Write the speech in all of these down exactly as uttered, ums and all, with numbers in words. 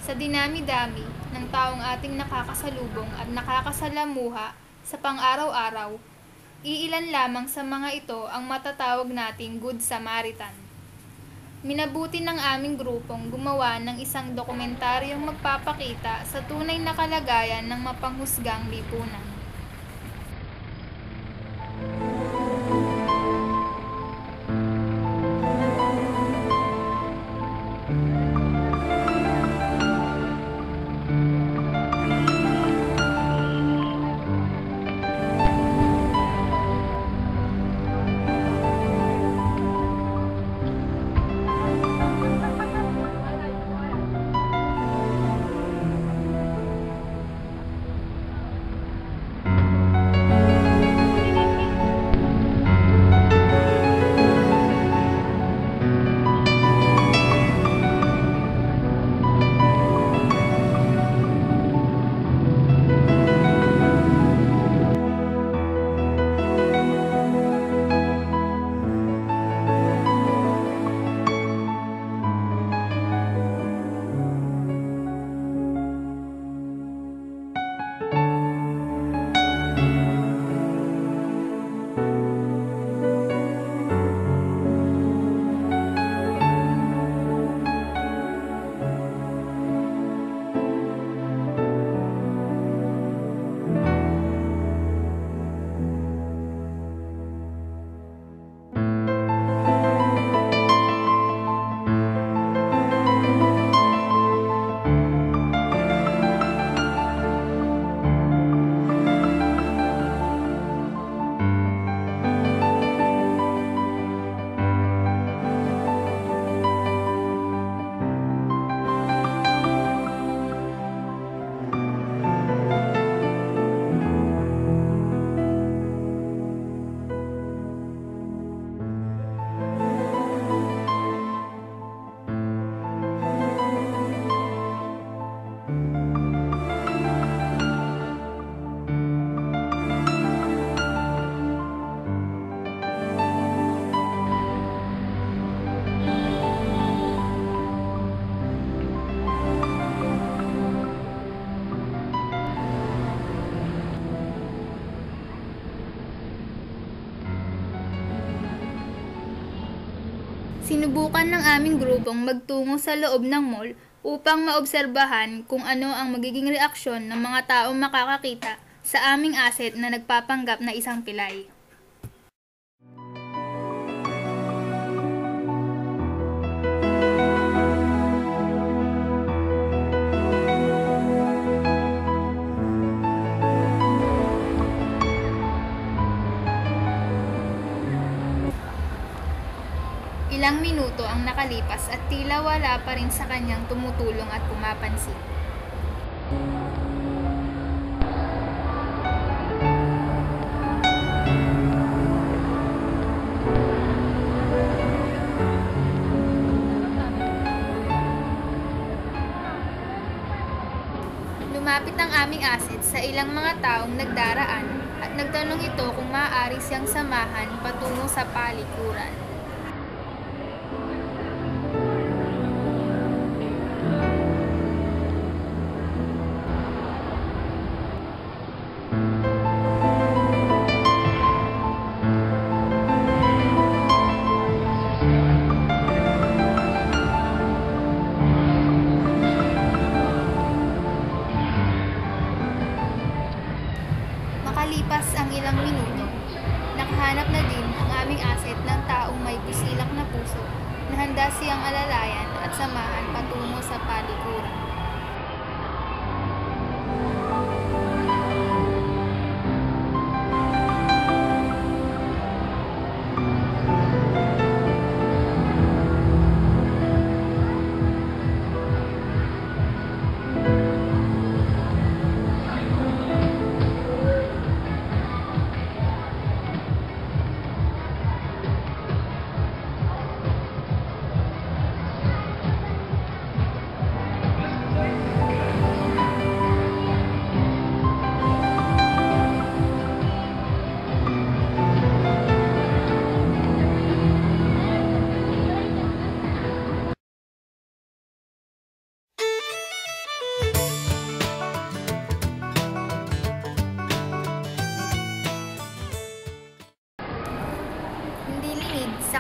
Sa dinami-dami ng taong ating nakakasalubong at nakakasalamuha sa pang-araw-araw, iilan lamang sa mga ito ang matatawag nating Good Samaritan. Minabuti ng aming grupong gumawa ng isang dokumentaryong magpapakita sa tunay na kalagayan ng mapanghusgang lipunan. Sinubukan ng aming grupong magtungo sa loob ng mall upang maobserbahan kung ano ang magiging reaksyon ng mga taong makakakita sa aming asset na nagpapanggap na isang pilay. Ilang minuto ang nakalipas at tila wala pa rin sa kanyang tumutulong at pumapansin. Lumapit ang aming asset sa ilang mga taong nagdaraan at nagtanong ito kung maaari siyang samahan patungo sa palikuran. Makalipas ang ilang minuto, nakahanap na din ang aming asset ng taong may busilak na puso na handa siyang alalayan at samahan patungo sa palikuran.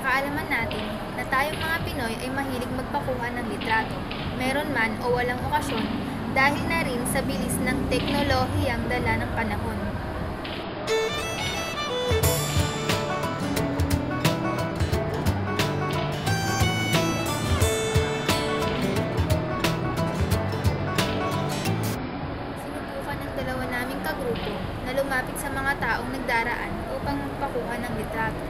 Pinagkakaalaman natin na tayong mga Pinoy ay mahilig magpakuha ng litrato, meron man o walang okasyon, dahil na rin sa bilis ng teknolohiyang dala ng panahon. Sinubukan ng dalawa naming kagrupo na lumapit sa mga taong nagdaraan upang magpakuha ng litrato.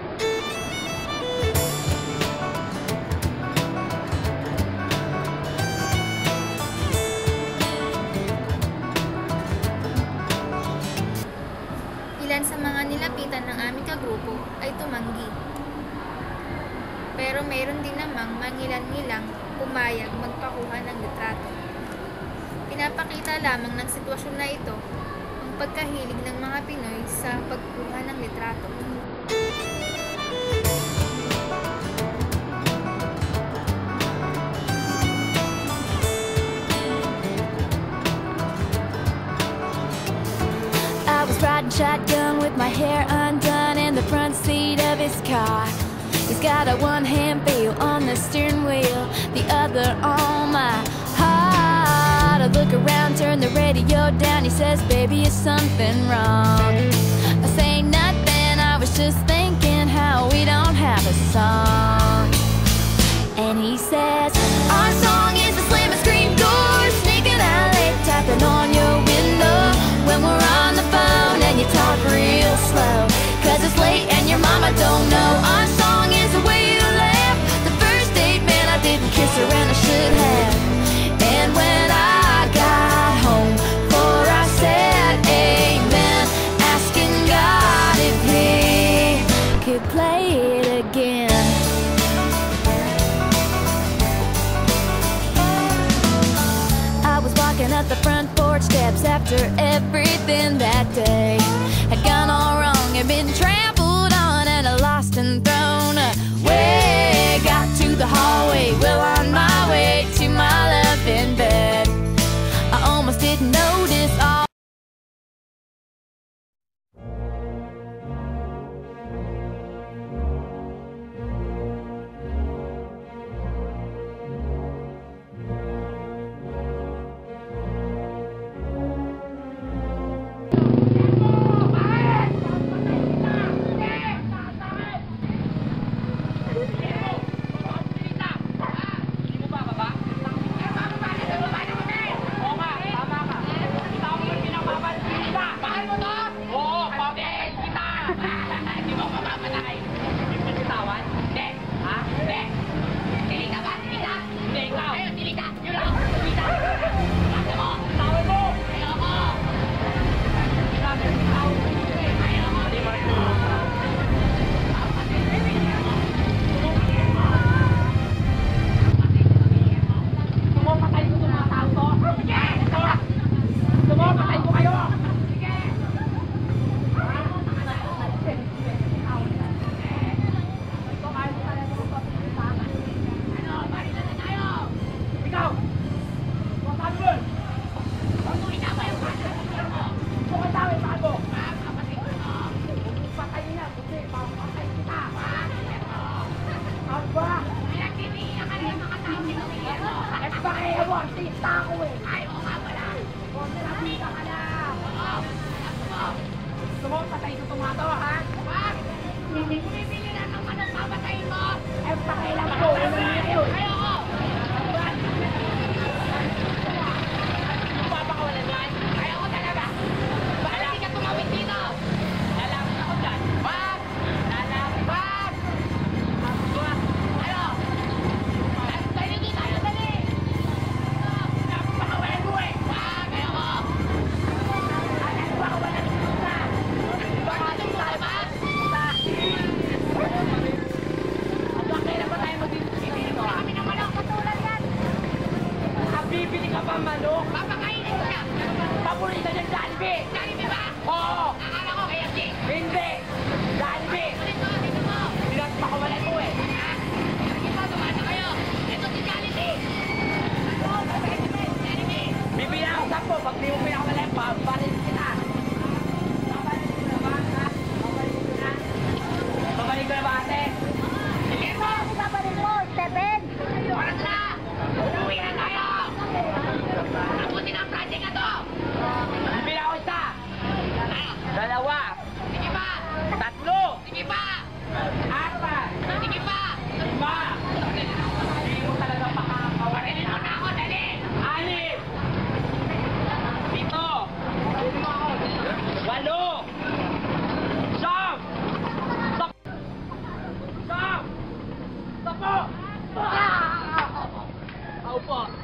Ilan sa mga nilapitan ng aming kagrupo ay tumanggi. Pero mayroon din namang mangilan-ngilang pumayag magpakuha ng litrato. Pinapakita lamang ng sitwasyon na ito ang pagkahilig ng mga Pinoy sa pagkuha ng litrato. I was riding shotgun with my hair undone in the front seat of his car. He's got a one-hand feel on the steering wheel, the other on my heart. I look around, turn the radio down. He says, "Baby, is something wrong?" I say nothing, I was just thinking how we don't have a song. And he says, "Our song is the slamming screen door, sneaking out late, tapping on your window when we're on the phone and you talk real slow, 'cause it's late and your mama don't know. Our song is the way you laugh, the first date, man, I didn't kiss her and I should have. And when I got home for I said amen, asking God if he could play it again." I was walking up the front porch steps after everything that day had gone all wrong and been trampled on and lost and thrown away. Got to the hallway, well on my way to my love in bed. I almost didn't notice all. Babalik ko na ba ate? Sige! po.